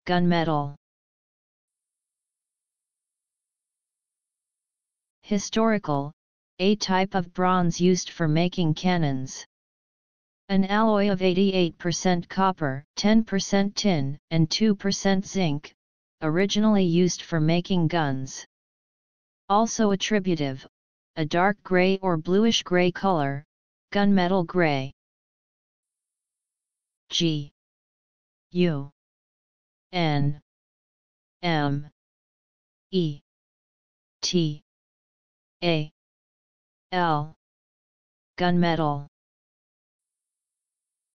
gunmetal. Historical, a type of bronze used for making cannons. An alloy of 88% copper, 10% tin, and 2% zinc, originally used for making guns. Also attributive, a dark gray or bluish-gray color, gunmetal gray. G U N M E T A L gunmetal.